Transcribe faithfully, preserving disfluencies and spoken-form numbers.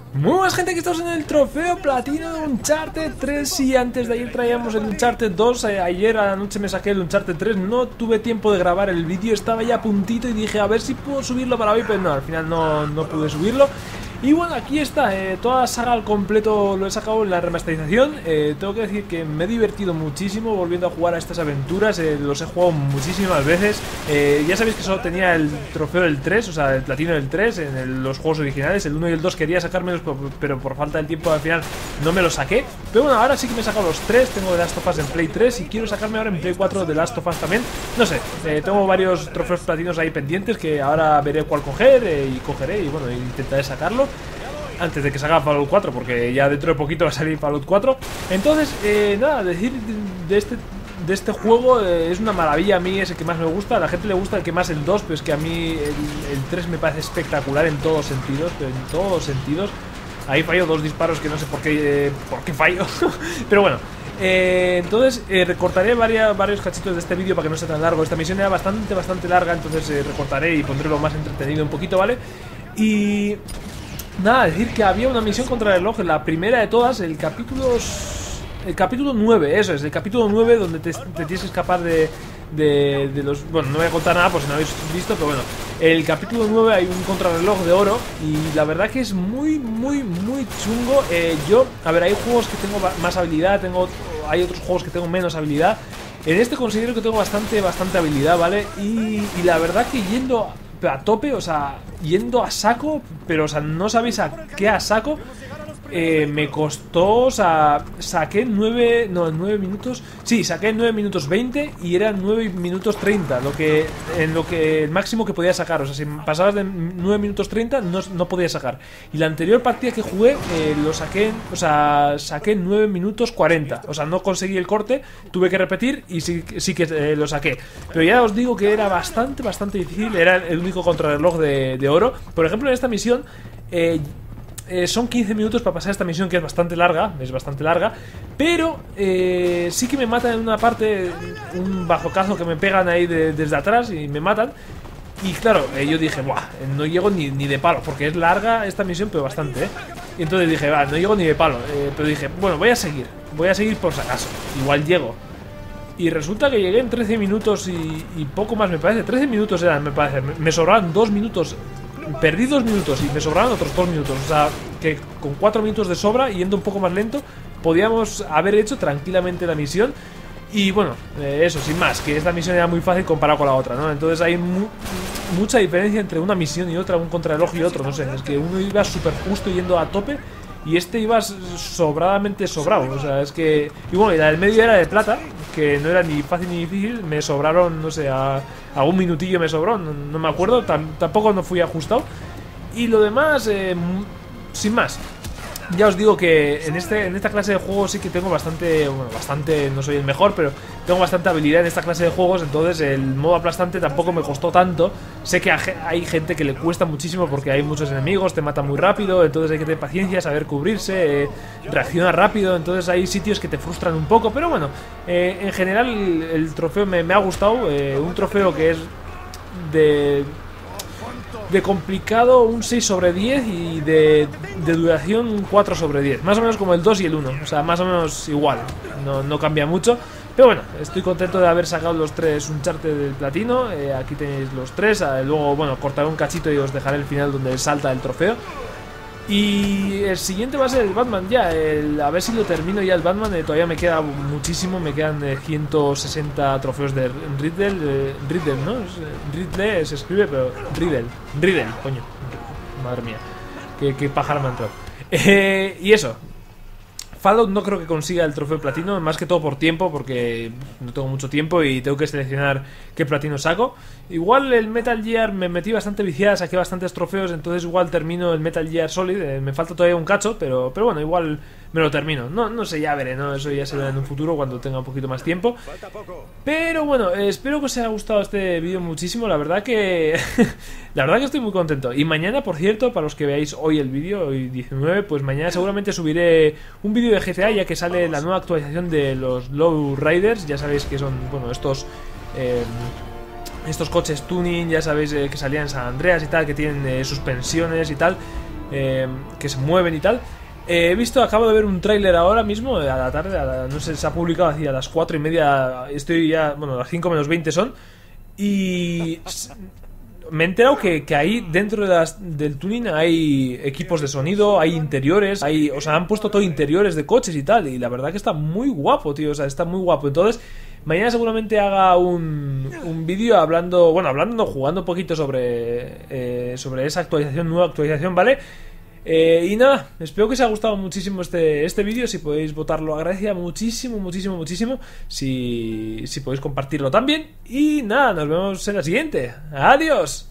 Muy buenas gente, que estamos en el trofeo platino de Uncharted tres. Y antes de ayer traíamos el Uncharted dos. eh, Ayer a la noche me saqué el Uncharted tres. No tuve tiempo de grabar el vídeo, estaba ya a puntito y dije a ver si puedo subirlo para hoy. Pero no, al final no, no pude subirlo. Y bueno, aquí está, eh, toda la saga al completo lo he sacado en la remasterización. eh, Tengo que decir que me he divertido muchísimo volviendo a jugar a estas aventuras. eh, Los he jugado muchísimas veces. eh, Ya sabéis que solo tenía el trofeo del tres, o sea, el platino del tres en el, los juegos originales. El uno y el dos quería sacármelos, pero por falta de tiempo al final no me los saqué. Pero bueno, ahora sí que me he sacado los tres. Tengo The Last of Us en Play tres y quiero sacarme ahora en Play cuatro The Last of Us también. No sé, eh, tengo varios trofeos platinos ahí pendientes que ahora veré cuál coger eh, y cogeré y bueno, intentaré sacarlo antes de que salga Fallout cuatro, porque ya dentro de poquito va a salir Fallout cuatro. Entonces, eh, nada, decir de este, de este juego, eh, es una maravilla. A mí es el que más me gusta, a la gente le gusta el que más el dos, pero es que a mí el, el tres me parece espectacular en todos sentidos, pero en todos sentidos. Ahí fallo dos disparos que no sé por qué, eh, por qué fallo, pero bueno. Eh, entonces eh, recortaré varias, varios cachitos de este vídeo para que no sea tan largo. Esta misión era bastante, bastante larga, entonces eh, recortaré y pondré lo más entretenido un poquito, ¿vale? Y... nada, decir que había una misión contra el reloj, la primera de todas, el capítulo... El capítulo nueve, eso es, el capítulo nueve donde te, te tienes que escapar de, de, de los... Bueno, no voy a contar nada por si no habéis visto, pero bueno. El capítulo nueve hay un contrarreloj de oro y la verdad que es muy, muy, muy chungo. eh, Yo, a ver, hay juegos que tengo más habilidad, tengo hay otros juegos que tengo menos habilidad. En este considero que tengo bastante, bastante habilidad, ¿vale? Y, y la verdad que yendo a tope, o sea, yendo a saco, pero o sea, no sabéis a qué a saco. Eh, me costó, o sea, saqué nueve, no, nueve minutos, sí, saqué nueve minutos veinte y eran nueve minutos treinta, lo que, en lo que, el máximo que podía sacar, o sea, si pasabas de nueve minutos treinta no, no podía sacar. Y la anterior partida que jugué, eh, lo saqué, o sea, saqué nueve minutos cuarenta, o sea, no conseguí el corte, tuve que repetir y sí, sí que eh, lo saqué. Pero ya os digo que era bastante, bastante difícil, era el único contrarreloj de, de oro. Por ejemplo, en esta misión, eh, Eh, son quince minutos para pasar esta misión, que es bastante larga, es bastante larga, pero eh, sí que me matan en una parte, un bajocazo que me pegan ahí de, desde atrás y me matan. Y claro, eh, yo dije, buah, no llego ni, ni de palo, porque es larga esta misión, pero bastante, ¿eh? Y entonces dije, va, no llego ni de palo, eh, pero dije, bueno, voy a seguir, voy a seguir por si acaso, igual llego. Y resulta que llegué en trece minutos y, y poco más, me parece, trece minutos eran, me parece, me, me sobraban dos minutos. Perdí dos minutos y me sobraron otros dos minutos. O sea, que con cuatro minutos de sobra, yendo un poco más lento, podíamos haber hecho tranquilamente la misión. Y bueno, eh, eso, sin más, que esta misión era muy fácil comparado con la otra, ¿no? Entonces hay mu mucha diferencia entre una misión y otra, un contrarreloj y otro, no sé. Es que uno iba súper justo yendo a tope y este iba sobradamente sobrado. O sea, es que... Y bueno, y la del medio era de plata, que no era ni fácil ni difícil. Me sobraron, no sé, a, a un minutillo me sobró, no, no me acuerdo, tam, tampoco no fui ajustado. Y lo demás, eh, sin más. Ya os digo que en, este, en esta clase de juegos sí que tengo bastante, bueno, bastante, no soy el mejor, pero tengo bastante habilidad en esta clase de juegos. Entonces el modo aplastante tampoco me costó tanto. Sé que hay gente que le cuesta muchísimo porque hay muchos enemigos, te matan muy rápido, entonces hay que tener paciencia, saber cubrirse, eh, reaccionar rápido. Entonces hay sitios que te frustran un poco, pero bueno, eh, en general el, el trofeo me, me ha gustado. eh, Un trofeo que es de... de complicado un seis sobre diez y de, de duración un cuatro sobre diez. Más o menos como el dos y el uno. O sea, más o menos igual. No, no cambia mucho. Pero bueno, estoy contento de haber sacado los tres Uncharted del platino. eh, Aquí tenéis los tres. eh, Luego, bueno, cortaré un cachito y os dejaré el final donde salta el trofeo. Y el siguiente va a ser el Batman ya, el, a ver si lo termino ya el Batman. eh, Todavía me queda muchísimo, me quedan eh, ciento sesenta trofeos de Riddle, eh, Riddle, ¿no? Riddle se escribe, pero Riddle, Riddle, coño, madre mía, qué, qué pájaro me ha entrado. eh, Y eso, Fallout no creo que consiga el trofeo platino, más que todo por tiempo, porque no tengo mucho tiempo y tengo que seleccionar qué platino saco. Igual el Metal Gear me metí bastante viciada, saqué bastantes trofeos, entonces igual termino el Metal Gear Solid. eh, Me falta todavía un cacho, pero, pero bueno, igual me lo termino. No, no sé, ya veré, ¿no? Eso ya se verá en un futuro cuando tenga un poquito más tiempo. Pero bueno, eh, espero que os haya gustado este vídeo muchísimo. La verdad que... la verdad que estoy muy contento. Y mañana, por cierto, para los que veáis hoy el vídeo, hoy diecinueve, pues mañana seguramente subiré un vídeo de G T A, ya que sale la nueva actualización de los Low Riders. Ya sabéis que son, bueno, estos... Eh, estos coches tuning, ya sabéis, eh, que salían en San Andreas y tal, que tienen eh, suspensiones y tal. eh, que se mueven y tal. Eh, he visto, acabo de ver un tráiler ahora mismo, a la tarde, a la, no sé, se ha publicado hacia las cuatro y media, estoy ya, bueno, las cinco menos veinte son, y me he enterado que, que ahí dentro de las, del tuning hay equipos de sonido, hay interiores, hay, o sea, han puesto todo interiores de coches y tal, y la verdad que está muy guapo, tío, o sea, está muy guapo. Entonces, mañana seguramente haga un, un vídeo hablando, bueno, hablando, no, jugando un poquito sobre, eh, sobre esa actualización, nueva actualización, ¿vale? Eh, y nada, espero que os haya gustado muchísimo este, este vídeo. Si podéis votarlo, agradecería muchísimo, muchísimo, muchísimo. Si, si podéis compartirlo también. Y nada, nos vemos en la siguiente. Adiós.